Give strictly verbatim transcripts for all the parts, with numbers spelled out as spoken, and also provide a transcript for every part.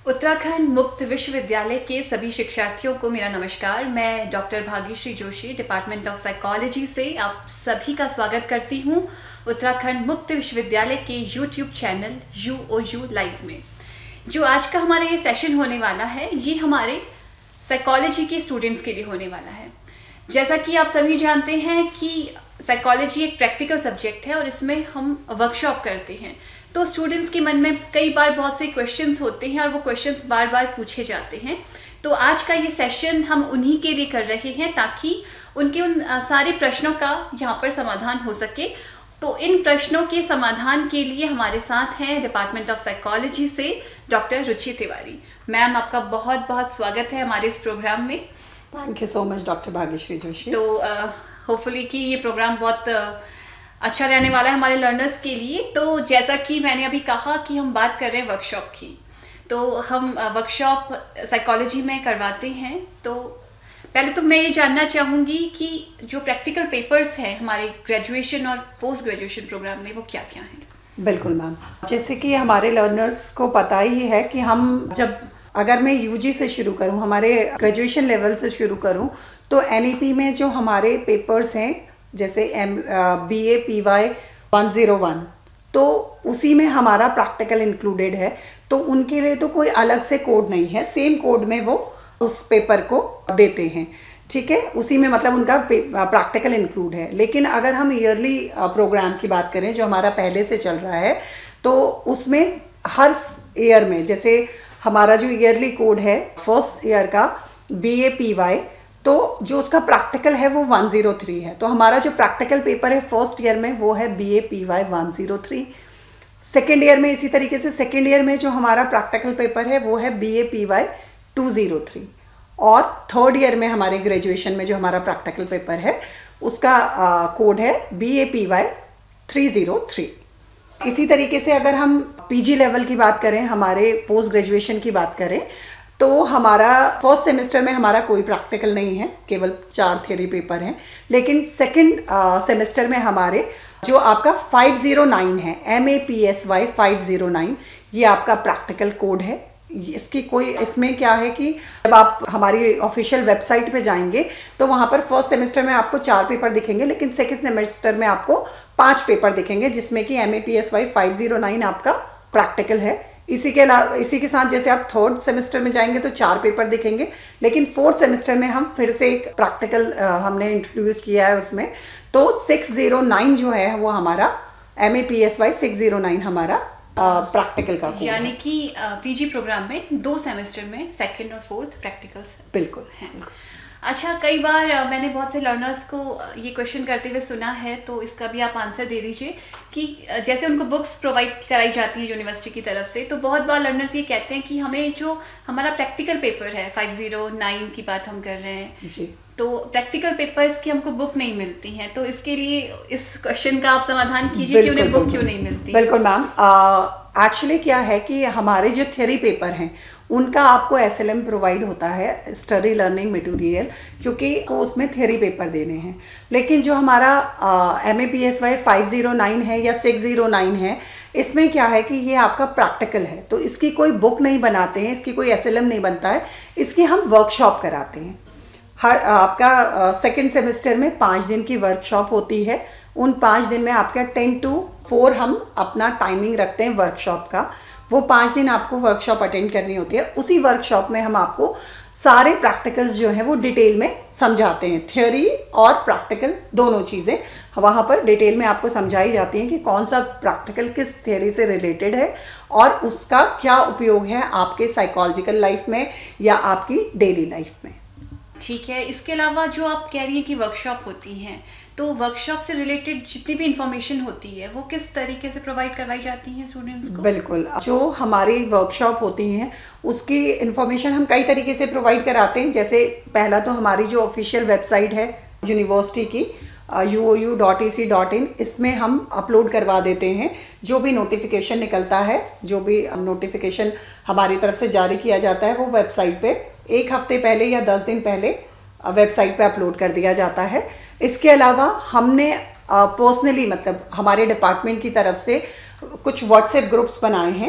उत्तराखंड मुक्त विश्वविद्यालय के सभी शिक्षार्थियों को मेरा नमस्कार। मैं doctor Bhagyashree Joshi, department of psychology से आप सभी का स्वागत करती हूं उत्तराखंड मुक्त विश्वविद्यालय के YouTube channel U O U live में। जो आज का हमारा ये सेशन होने वाला है, ये हमारे साइकोलॉजी के स्टूडेंट्स के लिए होने वाला है। जैसा कि आप सभी जानते हैं कि साइकोलॉजी एक प्रैक्टिकल सब्जेक्ट है और इसमें हम वर्कशॉप करते हैं, तो स्टूडेंट्स के मन में कई बार बहुत से क्वेश्चंस होते हैं और वो क्वेश्चंस बार बार पूछे जाते हैं। तो आज का ये सेशन हम उन्हीं के लिए कर रहे हैं ताकि उनके उन सारे प्रश्नों का यहाँ पर समाधान हो सके। तो इन प्रश्नों के समाधान के लिए हमारे साथ हैं डिपार्टमेंट ऑफ साइकोलॉजी से डॉक्टर रुचि तिवारी। मैम, आपका बहुत बहुत स्वागत है हमारे इस प्रोग्राम में। Thank you so much doctor Bhagyashree Joshi. तो होपफुली कि ये प्रोग्राम बहुत uh, अच्छा रहने वाला है हमारे लर्नर्स के लिए। तो जैसा कि मैंने अभी कहा कि हम बात कर रहे हैं वर्कशॉप की, तो हम वर्कशॉप साइकोलॉजी में करवाते हैं। तो पहले तो मैं ये जानना चाहूँगी कि जो प्रैक्टिकल पेपर्स हैं हमारे ग्रेजुएशन और पोस्ट ग्रेजुएशन प्रोग्राम में, वो क्या क्या हैं? बिल्कुल मैम, जैसे कि हमारे लर्नर्स को पता ही है कि हम जब अगर मैं यूजी से शुरू करूं, हमारे ग्रेजुएशन लेवल से शुरू करूं, तो एनईपी में जो हमारे पेपर्स हैं जैसे M B A P Y one zero one, तो उसी में हमारा प्रैक्टिकल इंक्लूडेड है। तो उनके लिए तो कोई अलग से कोड नहीं है, सेम कोड में वो उस पेपर को देते हैं, ठीक है। उसी में मतलब उनका प्रैक्टिकल इंक्लूड है। लेकिन अगर हम ईयरली प्रोग्राम की बात करें जो हमारा पहले से चल रहा है, तो उसमें हर ईयर में जैसे हमारा जो ईयरली कोड है फर्स्ट ईयर का बी ए पी वाई, तो जो उसका प्रैक्टिकल है वो वन ज़ीरो थ्री है। तो हमारा जो प्रैक्टिकल पेपर है फर्स्ट ईयर में वो है B A P Y one zero three. Second year में इसी तरीके से सेकेंड ईयर में जो हमारा प्रैक्टिकल पेपर है वो है B A P Y two zero three. और थर्ड ईयर में हमारे ग्रेजुएशन में जो हमारा प्रैक्टिकल पेपर है उसका आ, कोड है B A P Y three zero three. इसी तरीके से अगर हम पीजी लेवल की बात करें, हमारे पोस्ट ग्रेजुएशन की बात करें, तो हमारा फर्स्ट सेमेस्टर में हमारा कोई प्रैक्टिकल नहीं है, केवल चार थ्योरी पेपर हैं। लेकिन सेकंड सेमेस्टर में हमारे जो आपका फाइव ज़ीरो नाइन है, M A P S Y five zero nine, ये आपका प्रैक्टिकल कोड है। इसकी कोई इसमें क्या है कि जब आप हमारी ऑफिशियल वेबसाइट पे जाएंगे तो वहाँ पर फर्स्ट सेमेस्टर में आपको चार पेपर दिखेंगे, लेकिन सेकंड सेमेस्टर में आपको पांच पेपर दिखेंगे, जिसमें कि M A P S Y five zero nine आपका प्रैक्टिकल है। इसी के अलावा इसी के साथ जैसे आप थर्ड सेमेस्टर में जाएंगे तो चार पेपर दिखेंगे, लेकिन फोर्थ सेमेस्टर में हम फिर से एक प्रैक्टिकल हमने इंट्रोड्यूस किया है उसमें। तो सिक्स ज़ीरो नाइन जो है वो हमारा M A P S Y six zero nine हमारा प्रैक्टिकल का कोड है। यानी कि पीजी प्रोग्राम में दो सेमेस्टर में सेकंड और फोर्थ प्रैक्टिकल्स बिल्कुल हैं। अच्छा, कई बार मैंने बहुत से लर्नर्स को ये क्वेश्चन करते हुए सुना है, तो इसका भी आप आंसर दे दीजिए कि जैसे उनको बुक्स प्रोवाइड कराई जाती है यूनिवर्सिटी की तरफ से, तो बहुत बार लर्नर्स ये कहते हैं कि हमें जो हमारा प्रैक्टिकल पेपर है फाइव ज़ीरो नाइन की बात हम कर रहे हैं जी, तो प्रैक्टिकल पेपर्स की हमको बुक नहीं मिलती हैं। तो इसके लिए इस क्वेश्चन का आप समाधान कीजिए कि उन्हें बुक क्यों नहीं मिलती? बिल्कुल मैम, एक्चुअली क्या है कि हमारे जो थ्योरी पेपर हैं उनका आपको एस एल एम प्रोवाइड होता है, स्टडी लर्निंग मटेरियल, क्योंकि को उसमें थ्योरी पेपर देने हैं। लेकिन जो हमारा M A P S Y five zero nine है या सिक्स ज़ीरो नाइन है, इसमें क्या है कि ये आपका प्रैक्टिकल है, तो इसकी कोई बुक नहीं बनाते हैं, इसकी कोई एस एल एम नहीं बनता है, इसकी हम वर्कशॉप कराते हैं। हर आपका सेकेंड सेमेस्टर में पाँच दिन की वर्कशॉप होती है। उन पाँच दिन में आपका टेन टू फोर हम अपना टाइमिंग रखते हैं वर्कशॉप का। वो पाँच दिन आपको वर्कशॉप अटेंड करनी होती है। उसी वर्कशॉप में हम आपको सारे प्रैक्टिकल्स जो हैं वो डिटेल में समझाते हैं, थ्योरी और प्रैक्टिकल दोनों चीज़ें वहाँ पर डिटेल में आपको समझाई जाती हैं कि कौन सा प्रैक्टिकल किस थ्योरी से रिलेटेड है और उसका क्या उपयोग है आपके साइकोलॉजिकल लाइफ में या आपकी डेली लाइफ में। ठीक है, इसके अलावा जो आप कह रही हैं कि वर्कशॉप होती हैं, तो वर्कशॉप से रिलेटेड जितनी भी इंफॉर्मेशन होती है वो किस तरीके से प्रोवाइड करवाई जाती है स्टूडेंट्स को? बिल्कुल, जो हमारी वर्कशॉप होती हैं उसकी इंफॉर्मेशन हम कई तरीके से प्रोवाइड कराते हैं। जैसे पहला तो हमारी जो ऑफिशियल वेबसाइट है यूनिवर्सिटी की U O U dot E C dot in, इसमें हम अपलोड करवा देते हैं जो भी नोटिफिकेशन निकलता है, जो भी नोटिफिकेशन हमारी तरफ से जारी किया जाता है वो वेबसाइट पे एक हफ्ते पहले या दस दिन पहले वेबसाइट पे अपलोड कर दिया जाता है। इसके अलावा हमने पर्सनली मतलब हमारे डिपार्टमेंट की तरफ से कुछ व्हाट्सएप ग्रुप्स बनाए हैं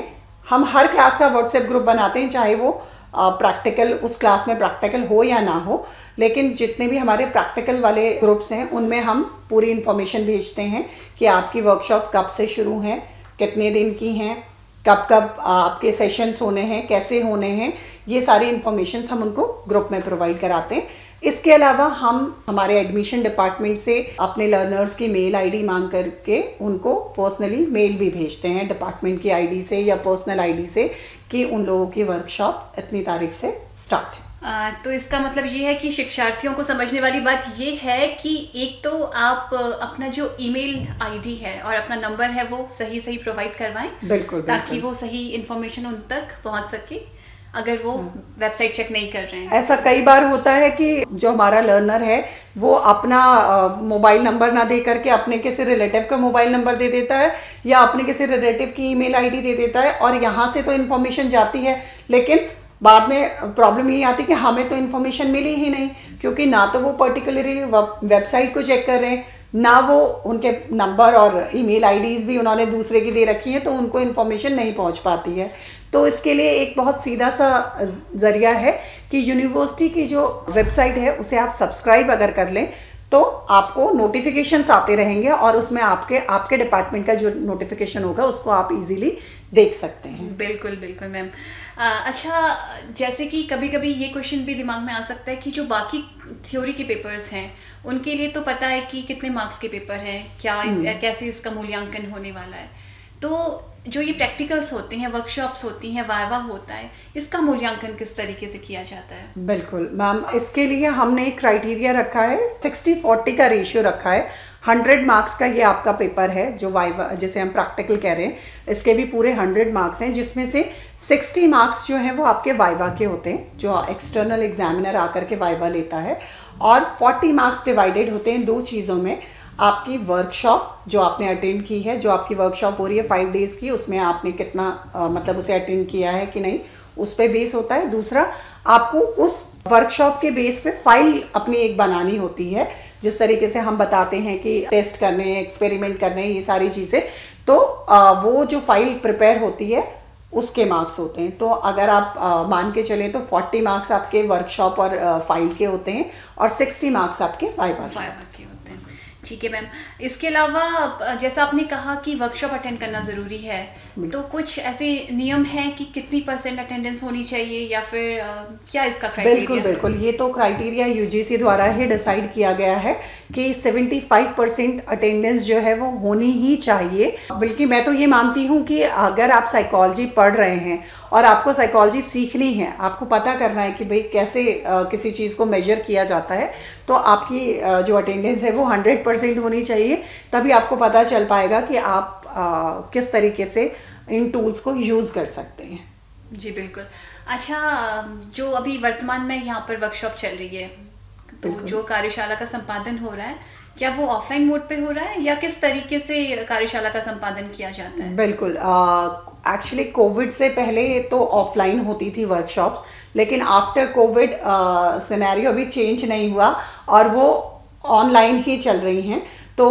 हम हर क्लास का व्हाट्सएप ग्रुप बनाते हैं, चाहे वो प्रैक्टिकल उस क्लास में प्रैक्टिकल हो या ना हो, लेकिन जितने भी हमारे प्रैक्टिकल वाले ग्रुप्स हैं उनमें हम पूरी इन्फॉर्मेशन भेजते हैं कि आपकी वर्कशॉप कब से शुरू हैं, कितने दिन की हैं, कब कब आपके सेशंस होने हैं, कैसे होने हैं, ये सारी इन्फॉर्मेशन हम उनको ग्रुप में प्रोवाइड कराते हैं। इसके अलावा हम हमारे एडमिशन डिपार्टमेंट से अपने लर्नर्स की मेल आईडी मांग करके उनको पर्सनली मेल भी भेजते हैं डिपार्टमेंट की आईडी से या पर्सनल आईडी से कि उन लोगों की वर्कशॉप इतनी तारीख से स्टार्ट है। आ, तो इसका मतलब ये है कि शिक्षार्थियों को समझने वाली बात ये है कि एक तो आप अपना जो ईमेल आईडी है और अपना नंबर है वो सही सही प्रोवाइड करवाएं, बिल्कुल, ताकि बिल्कुल। वो सही इन्फॉर्मेशन उन तक पहुंच सके अगर वो वेबसाइट चेक नहीं कर रहे हैं। ऐसा कई बार होता है कि जो हमारा लर्नर है वो अपना मोबाइल नंबर ना दे करके अपने किसी रिलेटिव का मोबाइल नंबर दे देता है या अपने किसी रिलेटिव की ईमेल आईडी दे देता है, और यहाँ से तो इन्फॉर्मेशन जाती है, लेकिन बाद में प्रॉब्लम यही आती है कि हमें तो इन्फॉर्मेशन मिली ही नहीं, क्योंकि ना तो वो पर्टिकुलरली वेबसाइट को चेक कर रहे हैं, ना वो उनके नंबर और ईमेल आईडीज़ भी उन्होंने दूसरे की दे रखी हैं, तो उनको इन्फॉर्मेशन नहीं पहुंच पाती है। तो इसके लिए एक बहुत सीधा सा ज़रिया है कि यूनिवर्सिटी की जो वेबसाइट है उसे आप सब्सक्राइब अगर कर लें तो आपको नोटिफिकेशंस आते रहेंगे और उसमें आपके आपके डिपार्टमेंट का जो नोटिफिकेशन होगा उसको आप इजीली देख सकते हैं। बिल्कुल बिल्कुल मैम। अच्छा, जैसे कि कभी कभी ये क्वेश्चन भी दिमाग में आ सकता है कि जो बाकी थ्योरी के पेपर्स हैं उनके लिए तो पता है कि कितने मार्क्स के पेपर हैं, क्या कैसे इसका मूल्यांकन होने वाला है, तो जो ये प्रैक्टिकल्स होते हैं, वर्कशॉप्स होती हैं, वाइवा होता है, इसका मूल्यांकन किस तरीके से किया जाता है? बिल्कुल मैम, इसके लिए हमने एक क्राइटेरिया रखा है, सिक्सटी फोर्टी का रेशियो रखा है। हंड्रेड मार्क्स का ये आपका पेपर है जो वाइवा जिसे हम प्रैक्टिकल कह रहे हैं, इसके भी पूरे हंड्रेड मार्क्स हैं, जिसमें से सिक्सटी मार्क्स जो हैं वो आपके वाइवा के होते हैं, जो एक्सटर्नल एग्जामिनर आकर के वाइवा लेता है, और फोर्टी मार्क्स डिवाइडेड होते हैं दो चीज़ों में। आपकी वर्कशॉप जो आपने अटेंड की है, जो आपकी वर्कशॉप हो रही है फाइव डेज़ की, उसमें आपने कितना आ, मतलब उसे अटेंड किया है कि नहीं, उस पर बेस होता है। दूसरा, आपको उस वर्कशॉप के बेस पे फाइल अपनी एक बनानी होती है, जिस तरीके से हम बताते हैं कि टेस्ट करने हैं, एक्सपेरिमेंट करने हैं, ये सारी चीज़ें, तो आ, वो जो फाइल प्रिपेयर होती है उसके मार्क्स होते हैं। तो अगर आप आ, मान के चले तो फोर्टी मार्क्स आपके वर्कशॉप और आ, फाइल के होते हैं और सिक्सटी मार्क्स आपके वाइवा के होते हैं। ठीक है मैम। इसके अलावा जैसा आपने कहा कि वर्कशॉप अटेंड करना ज़रूरी है, तो कुछ ऐसे नियम हैं कि कितनी परसेंट अटेंडेंस होनी चाहिए या फिर आ, क्या इसका क्राइटेरिया? बिल्कुल बिल्कुल, ये तो क्राइटेरिया यूजीसी द्वारा ही डिसाइड किया गया है कि पचहत्तर परसेंट अटेंडेंस जो है वो होनी ही चाहिए। बल्कि मैं तो ये मानती हूँ कि अगर आप साइकोलॉजी पढ़ रहे हैं और आपको साइकोलॉजी सीखनी है, आपको पता करना है कि भाई कैसे आ, किसी चीज़ को मेजर किया जाता है, तो आपकी आ, जो अटेंडेंस है वो हंड्रेड परसेंट होनी चाहिए। तभी आपको पता चल पाएगा कि आप आ, किस तरीके से इन टूल्स को यूज़ कर सकते हैं। जी बिल्कुल। अच्छा, जो अभी वर्तमान में यहाँ पर वर्कशॉप चल रही है, तो जो कार्यशाला का संपादन हो रहा है, क्या वो ऑफलाइन मोड पे हो रहा है या किस तरीके से कार्यशाला का संपादन किया जाता है? बिल्कुल, एक्चुअली कोविड से पहले तो ऑफलाइन होती थी वर्कशॉप्स, लेकिन आफ्टर कोविड सिनेरियो अभी चेंज नहीं हुआ और वो ऑनलाइन ही चल रही हैं। तो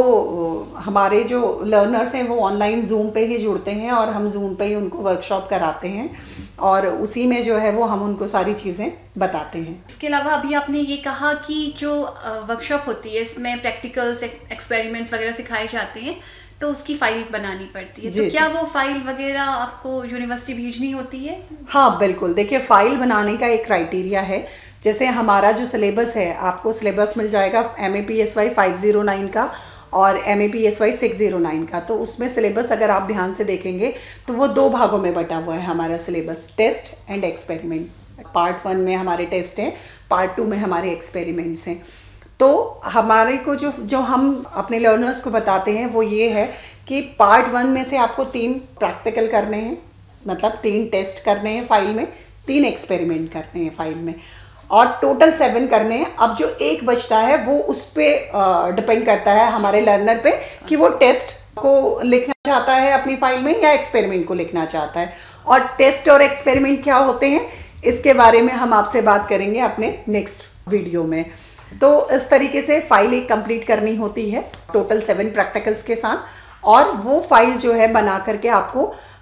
हमारे जो लर्नर्स हैं वो ऑनलाइन जूम पे ही जुड़ते हैं और हम जूम पे ही उनको वर्कशॉप कराते हैं और उसी में जो है वो हम उनको सारी चीज़ें बताते हैं। इसके अलावा अभी आपने ये कहा कि जो वर्कशॉप होती है इसमें प्रैक्टिकल्स, एक्सपेरिमेंट्स वगैरह सिखाए जाते हैं, तो उसकी फाइल बनानी पड़ती है, तो क्या वो फाइल वगैरह आपको यूनिवर्सिटी भेजनी होती है? हाँ बिल्कुल, देखिए फाइल बनाने का एक क्राइटेरिया है। जैसे हमारा जो सिलेबस है, आपको सिलेबस मिल जाएगा M A P S Y five zero nine का और M A P S Y six zero nine का। तो उसमें सिलेबस अगर आप ध्यान से देखेंगे तो वो दो भागों में बटा हुआ है हमारा syllabus, test and experiment. Part one में हमारे टेस्ट हैं, पार्ट टू में हमारे एक्सपेरिमेंट्स हैं। तो हमारे को जो जो हम अपने लर्नर्स को बताते हैं वो ये है कि पार्ट वन में से आपको तीन प्रैक्टिकल करने हैं, मतलब तीन टेस्ट करने हैं फाइल में, तीन एक्सपेरिमेंट करने हैं फाइल में, और टोटल सेवन करने हैं। अब जो एक बचता है वो उस पर डिपेंड करता है हमारे लर्नर पे कि वो टेस्ट को लिखना चाहता है अपनी फाइल में या एक्सपेरिमेंट को लिखना चाहता है। और टेस्ट और एक्सपेरिमेंट क्या होते हैं इसके बारे में हम आपसे बात करेंगे अपने नेक्स्ट वीडियो में। तो इस तरीके से फाइल एक कंप्लीट करनी होती है टोटल सेवन प्रैक्टिकल्स के साथ, और वो फाइल जो है बना करके आपको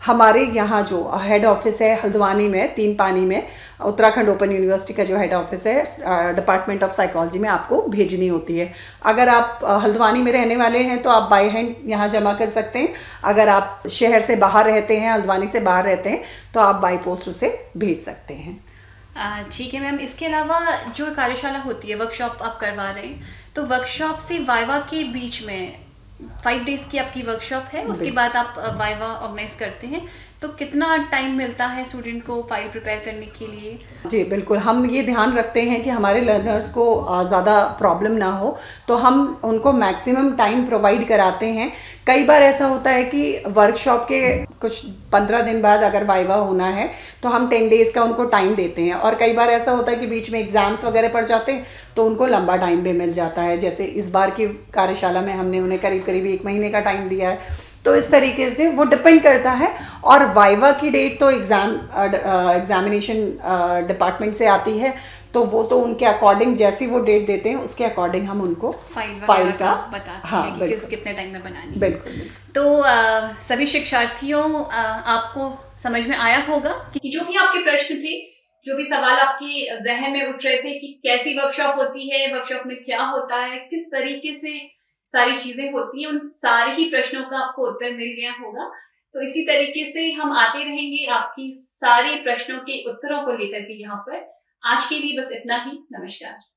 हमारे यहाँ जो हेड ऑफिस है हल्द्वानी में, तीन पानी में, उत्तराखंड ओपन यूनिवर्सिटी का जो हेड ऑफिस है डिपार्टमेंट ऑफ साइकोलॉजी में, आपको भेजनी होती है। अगर आप हल्द्वानी में रहने वाले हैं तो आप बाय हैंड यहाँ जमा कर सकते हैं। अगर आप शहर से बाहर रहते हैं, हल्द्वानी से बाहर रहते हैं, तो आप बाई पोस्ट उसे भेज सकते हैं। ठीक है मैम, इसके अलावा जो कार्यशाला होती है, वर्कशॉप आप करवा रहे हैं, तो वर्कशॉप से वाइवा के बीच में फाइव डेज की आपकी वर्कशॉप है, उसके बाद आप वाइवा ऑर्गेनाइज करते हैं, तो कितना टाइम मिलता है स्टूडेंट को फाइल प्रिपेयर करने के लिए? जी बिल्कुल, हम ये ध्यान रखते हैं कि हमारे लर्नर्स को ज़्यादा प्रॉब्लम ना हो, तो हम उनको मैक्सिमम टाइम प्रोवाइड कराते हैं। कई बार ऐसा होता है कि वर्कशॉप के कुछ पंद्रह दिन बाद अगर वाइवा होना है तो हम टेन डेज़ का उनको टाइम देते हैं, और कई बार ऐसा होता है कि बीच में एग्ज़ाम्स वगैरह पड़ जाते हैं तो उनको लंबा टाइम भी मिल जाता है। जैसे इस बार की कार्यशाला में हमने उन्हें करीब करीब एक महीने का टाइम दिया है। तो इस तरीके से वो डिपेंड करता है। और वाइवा की डेट तो एग्ज़ाम एग्ज़ामिनेशन डिपार्टमेंट से आती है, तो वो तो उनके अकॉर्डिंग जैसी वो डेट देते हैं उसके अकॉर्डिंग हम उनको फाइल, फाइल का बताते हाँ, हैं कि किस, कितने टाइम में बनानी है। बिल्कुल। तो आ, सभी शिक्षार्थियों, आ, आपको समझ में आया होगा कि जो भी आपके प्रश्न थे, जो भी सवाल आपके जहन में उठ रहे थे कि कैसी वर्कशॉप होती है, वर्कशॉप में क्या होता है, किस तरीके से सारी चीजें होती हैं, उन सारे ही प्रश्नों का आपको उत्तर मिल गया होगा। तो इसी तरीके से हम आते रहेंगे आपकी सारे प्रश्नों के उत्तरों को लेकर के यहाँ पर। आज के लिए बस इतना ही। नमस्कार।